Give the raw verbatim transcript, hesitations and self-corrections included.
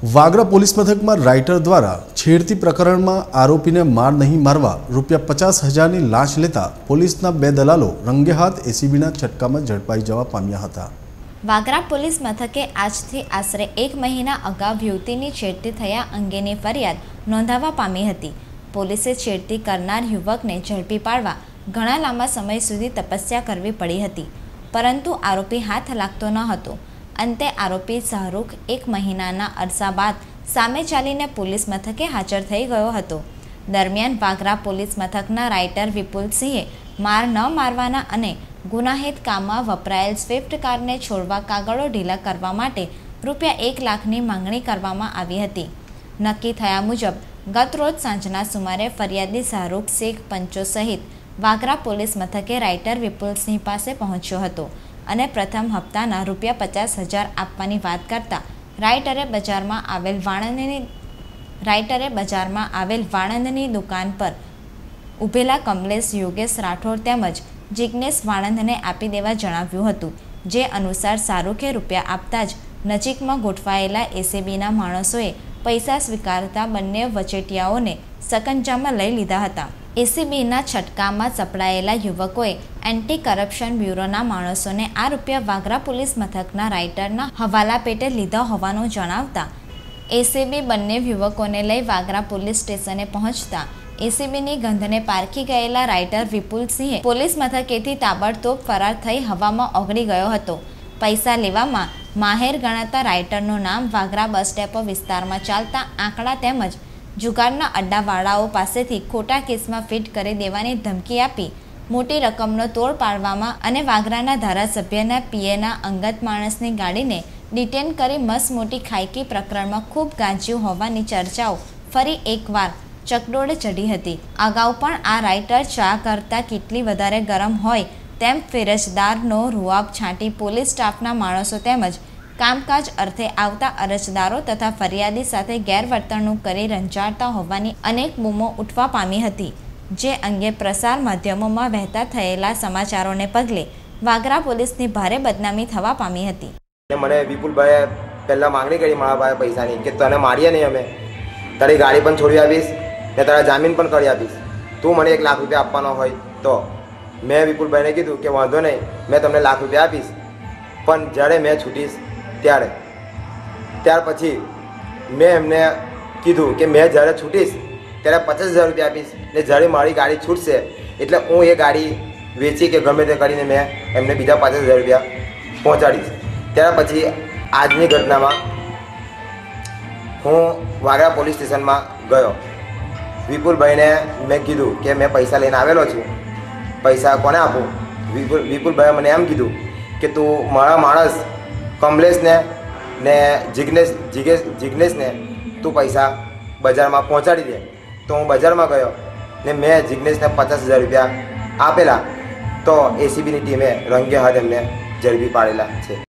Vagra police મથકમાં writer દ્વારા છેડતી પ્રકરણમાં આરોપીને માર નહીં મારવા રૂપિયા પચાસ હજારની લાંચ લેતા પોલીસના બે દલાલો રંગે હાથ એસીબીના છટકામાં ઝડપાઈ જવા પામ્યા હતા। વાગરા પોલીસ મથકે આજથી આશરે એક મહિના અગાઉ યુવતીની છેડતી થયા અંગેની ફરિયાદ નોંધાવા પામી હતી। પોલીસે છેડતી કરનાર યુવકને ઝડપી પાડવા ઘણા લાંબા સમય સુધી તપસ્યા કરવી પડી હતી, પરંતુ આરોપી હાથ લાગતો ન હતો। અંતે આરોપી શાહરૂખ એક મહિનાના અરસા બાદ સામે ચાલીને પોલીસ મથકે હાજર થઈ ગયો હતો। દરમિયાન વાગરા પોલીસ મથકના રાઇટર વિપુલસિંહે માર ન મારવાના અને ગુનાહિત કામમાં વપરાયેલ સ્વિફ્ટ કારને છોડવા કાગળો ઢીલા કરવા માટે રૂપિયા એક લાખની માંગણી કરવામાં આવી હતી। નક્કી થયા મુજબ ગત રોજ સાંજના સુમારે ફરિયાદી શાહરૂખ શેખ પંચો સહિત વાગરા પોલીસ મથકે રાઇટર વિપુલસિંહ પાસે પહોંચ્યો હતો અને પ્રથમ હપ્તાના રૂપિયા પચાસ હજાર આપવાની વાત કરતા રાઇટરે બજારમાં આવેલ વાણંદની રાઇટરે બજારમાં આવેલ વાણંદની દુકાન પર ઊભેલા કમલેશ યોગેશ રાઠોડ તેમજ જિગ્નેશ વાણંદને આપી દેવા જણાવ્યું હતું। જે અનુસાર શાહરૂખે રૂપિયા આપતા જ નજીકમાં ગોઠવાયેલા એસીબીના માણસોએ પૈસા સ્વીકારતા બંને વચેટિયાઓને સકંજામાં લઈ લીધા હતા। એસીબીના છટકામાં સપડાયેલા યુવકોએ એન્ટી કરપ્શન બ્યુરોના માણસોને આ રૂપિયા વાગરા પોલીસ મથકના રાઇટરના હવાલા પેટે લીધા હોવાનું જણાવતા એસીબી બંને યુવકોને લઈ વાગરા પોલીસ સ્ટેશને પહોંચતા એસીબીની ગંધને પારખી ગયેલા રાઇટર વિપુલસિંહે પોલીસ મથકેથી તાબડતોબ ફરાર થઈ હવામાં ઓગળી ગયો હતો। પૈસા લેવામાં માહેર ગણાતા રાઇટરનું નામ વાગરા બસ ડેપો વિસ્તારમાં ચાલતા આંકડા તેમજ જુગારના અડ્ડાવાળાઓ પાસેથી ખોટા કેસમાં ફિટ કરી દેવાની ધમકી આપી મોટી રકમનો તોડ પાડવામાં અને વાગરાના ધારાસભ્યના પીએના અંગત માણસની ગાડીને ડિટેન કરી મસ મોટી ખાયકી પ્રકરણમાં ખૂબ ગાંજ્યું હોવાની ચર્ચાઓ ફરી એકવાર ચકડોળે ચઢી હતી। અગાઉ પણ આ રાઇટર ચા કરતાં કેટલી વધારે ગરમ હોય તેમ ફિરજદારનો રૂઆબ છાંટી પોલીસ સ્ટાફના માણસો તેમજ કામકાજ અર્થે આવતા અરજદારો તથા ફરિયાદી સાથે ગેરવર્તણૂક કરી રંજાડતા હોવાની અનેક બૂમો ઉઠવા પામી હતી। જે અંગે પ્રસાર માધ્યમોમાં વહેતા થયેલા સમાચારોને પગલે વાગરા પોલીસની ભારે બદનામી થવા પામી હતી। મને વિપુલભાઈએ પહેલાં માંગણી કરી મારા ભાઈ પૈસાની કે તને મારીએ નહીં, અમે તારી ગાડી પણ છોડી આપીશ ને તારા જામીન પણ કરી આપીશ, તું મને એક લાખ રૂપિયા આપવાનો હોય તો। મેં વિપુલભાઈને કીધું કે વાંધો નહીં, મેં તમને લાખ રૂપિયા આપીશ, પણ જ્યારે મેં છૂટીશ ત્યારે ત્યાર પછી મેં એમને કીધું કે મેં જ્યારે છૂટીશ ત્યારે પચાસ હજાર રૂપિયા આપીશ ને જ્યારે મારી ગાડી છૂટશે એટલે હું એ ગાડી વેચી કે ગમે તે કરીને મેં એમને બીજા પચાસ હજાર રૂપિયા પહોંચાડીશ। ત્યાર પછી આજની ઘટનામાં હું વાગરા પોલીસ સ્ટેશનમાં ગયો। વિપુલભાઈને મેં કીધું કે મેં પૈસા લઈને આવેલો છું, પૈસા કોને આપું? વિપુલ વિપુલભાઈએ મને એમ કીધું કે તું મારા માણસ કમલેશને ને જિગ્નેશ જિગેશ જિગ્નેશને તું પૈસા બજારમાં પહોંચાડી દે। તો હું બજારમાં ગયો ને મેં જિગ્નેશને પચાસ હજાર રૂપિયા આપેલા, તો એસીબીની ટીમે રંગે હાથ એમને ઝડપી પાડેલા છે।